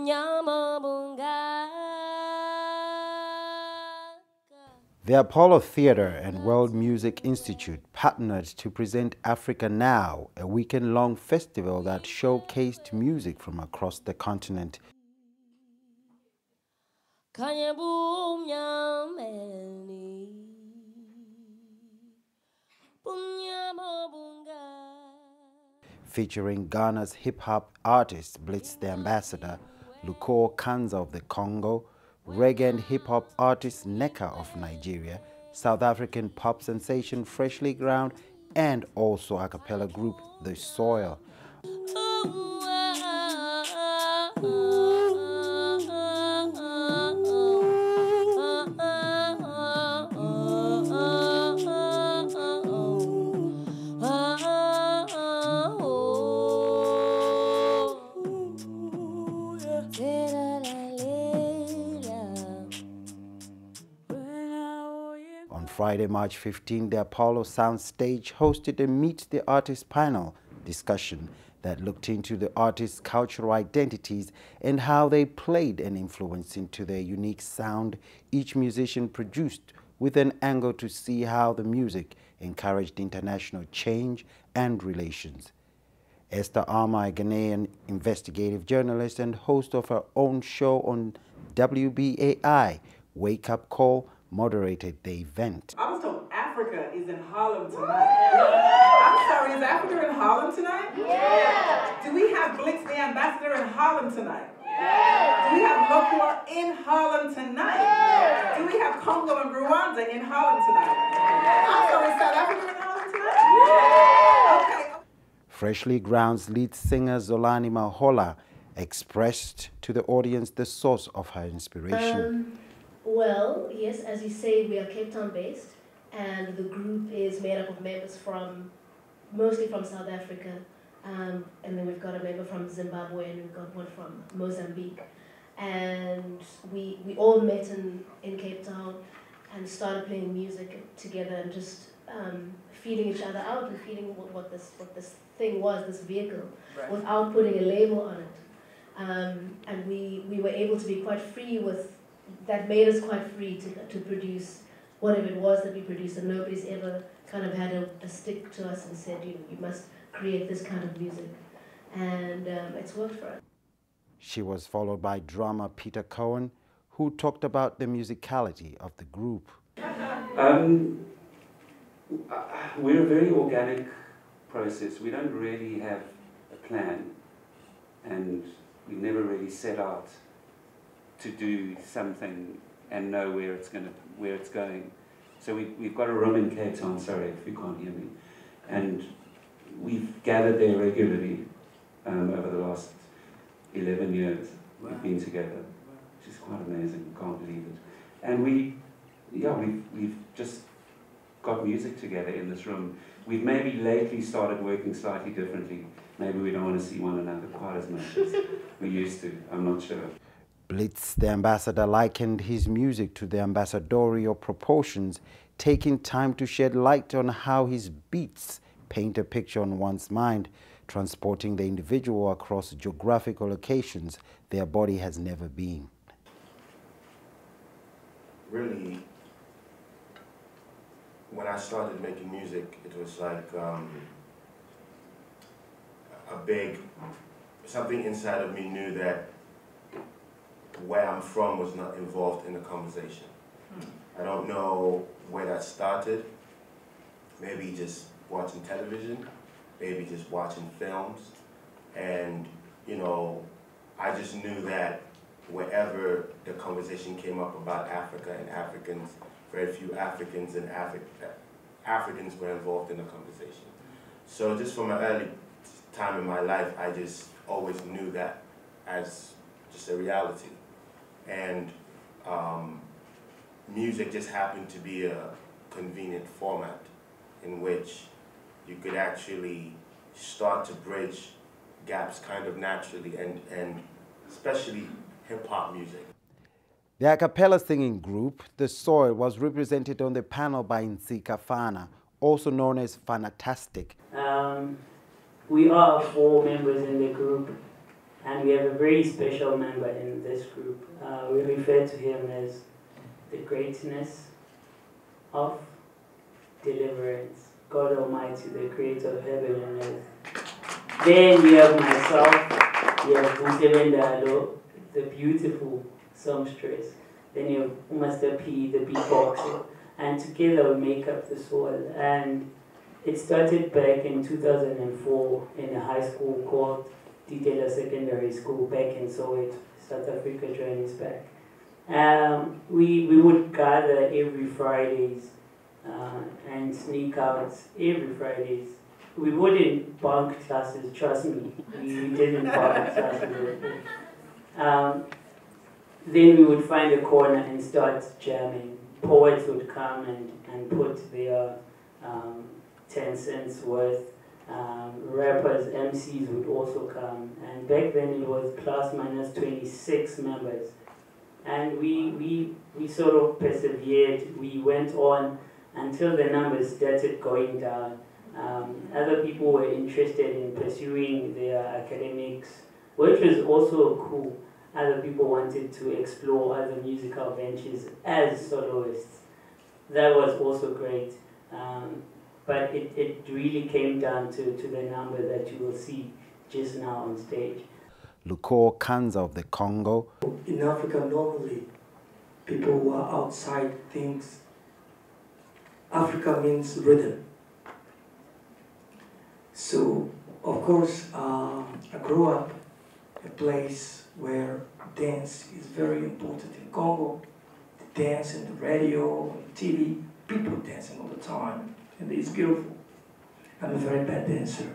The Apollo Theatre and World Music Institute partnered to present Africa Now, a weekend-long festival that showcased music from across the continent. Featuring Ghana's hip-hop artist Blitz The Ambassador, Lokua Kanza of the Congo, reggae and hip-hop artist Nneka of Nigeria, South African pop sensation Freshly Ground, and also acapella group The Soil. On Friday, March 15, the Apollo Soundstage hosted a Meet the Artist panel discussion that looked into the artists' cultural identities and how they played an influence into their unique sound each musician produced, with an angle to see how the music encouraged international change and relations. Esther Arma, a Ghanaian investigative journalist and host of her own show on WBAI, Wake Up Call, moderated the event. I was told Africa is in Harlem tonight. I'm sorry, is Africa in Harlem tonight? Yeah. Do we have Blitz The Ambassador in Harlem tonight? Yeah. Do we have Lokua in Harlem tonight? Yeah. Do we have Congo and Rwanda in Harlem tonight? Yeah. I'm sorry, is South Africa in Harlem tonight? Yeah. Okay. Freshly Ground's lead singer Zolani Mahola expressed to the audience the source of her inspiration. Well, yes, as you say, we are Cape Town based, and the group is made up of members mostly from South Africa, and then we've got a member from Zimbabwe, and we've got one from Mozambique. And we all met in Cape Town and started playing music together and just feeling each other out and feeling what this thing was, this vehicle, right, without putting a label on it. And we were able to be quite free with. That made us quite free to produce whatever it was that we produced, and nobody's ever kind of had a stick to us and said, you must create this kind of music. And it's worked for us. She was followed by drummer Peter Cohen, who talked about the musicality of the group. We're a very organic process. We don't really have a plan, and we never really set out to do something and know where it's going. So we've got a room in Cape Town, sorry if you can't hear me, and we've gathered there regularly over the last 11 years. Wow. We've been together, which is quite amazing, can't believe it. And we've just got music together in this room. We've maybe lately started working slightly differently. Maybe we don't want to see one another quite as much as we used to, I'm not sure. Blitz the Ambassador likened his music to the ambassadorial proportions, taking time to shed light on how his beats paint a picture on one's mind, transporting the individual across geographical locations their body has never been. Really, when I started making music, it was like something inside of me knew that where I'm from was not involved in the conversation. I don't know where that started. Maybe just watching television, maybe just watching films. And, I just knew that wherever the conversation came up about Africa and Africans, very few Africans and Africans were involved in the conversation. So just from an early time in my life, I just always knew that as just a reality. And music just happened to be a convenient format in which you could actually start to bridge gaps kind of naturally, and especially hip-hop music. The acapella singing group, The Soil, was represented on the panel by Nneka Fana, also known as Fanatastic. We are 4 members in the group, And we have a very special member in this group. We refer to him as the greatness of deliverance, God Almighty, the creator of heaven and earth. Then we have myself, we have Bundemendalo, the beautiful songstress. Then you have Master P, the beatboxer. And together we make up the soul. And it started back in 2004 in a high school called Ditela Secondary School back in Soweto, South Africa, Johannesburg. We would gather every Fridays and sneak out every Fridays. We wouldn't bunk classes, trust me. We didn't bunk classes. Then we would find a corner and start jamming. Poets would come and put their 10 cents worth. Rappers, MCs would also come. And back then it was plus minus 26 members. And we sort of persevered. We went on until the numbers started going down. Other people were interested in pursuing their academics, which was also cool. Other people wanted to explore other musical ventures as soloists. That was also great. But it really came down to the number that you will see just now on stage. Lokua Kanza of the Congo. In Africa, normally, people who are outside things, Africa means rhythm. So, of course, I grew up in a place where dance is very important in Congo. The dance in the radio, on TV, people dancing all the time, and it's beautiful. I'm a very bad dancer.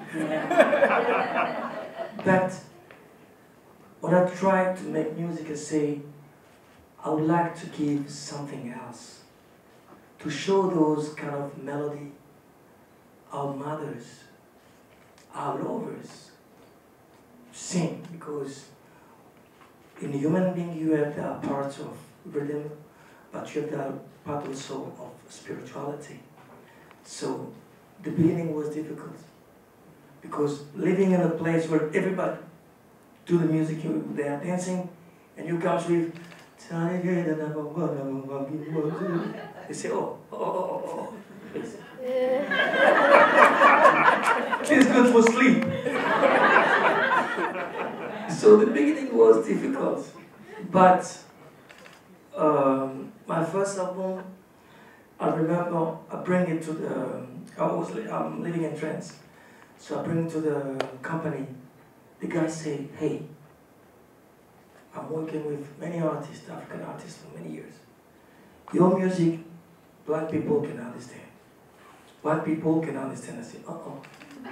But when I try to make music, I say, I would like to give something else, to show those kind of melody, our mothers, our lovers, sing, because in a human being you have the part of rhythm, but you have the part also of spirituality. So the beginning was difficult, because living in a place where everybody do the music, they are dancing, and you come with, they say, oh. It's good for sleep. So the beginning was difficult, but my first album, I remember I bring it to the, I'm living in France, so I bring it to the company. The guys say, hey, I'm working with many artists, African artists for many years. Your music, black people can understand. White people can understand. I say, uh-oh.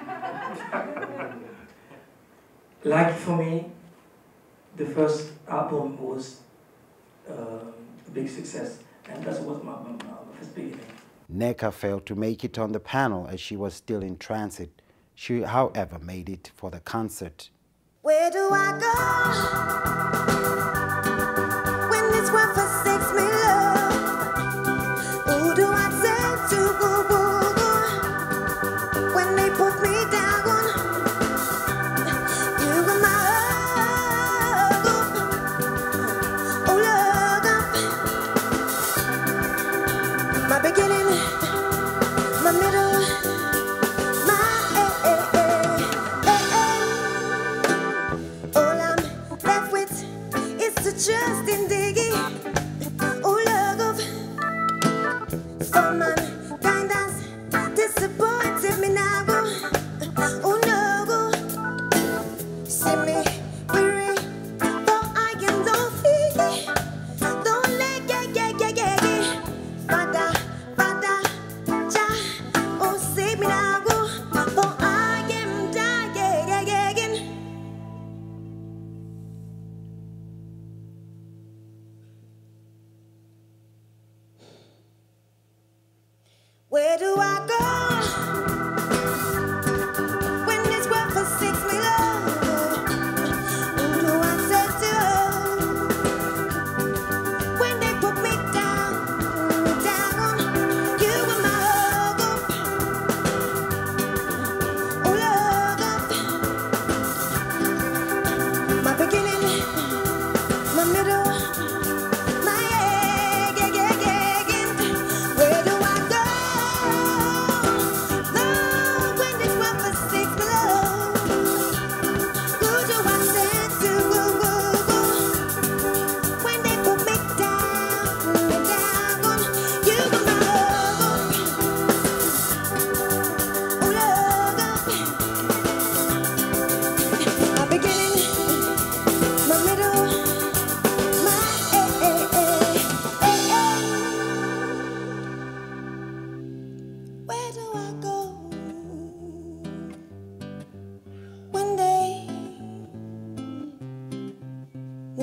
Like for me, the first album was a big success, and that was my first beginning. Nneka failed to make it on the panel as she was still in transit. She, however, made it for the concert. Where do I go when this one forsakes me, love? Who do I turn to when they put me down? You were my love, oh love, my beginning, my middle, my end. Oh,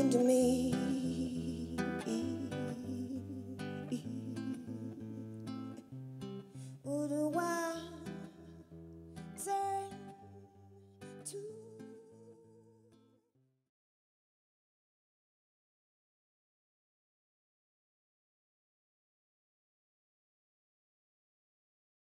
turn to me? Who do I turn to?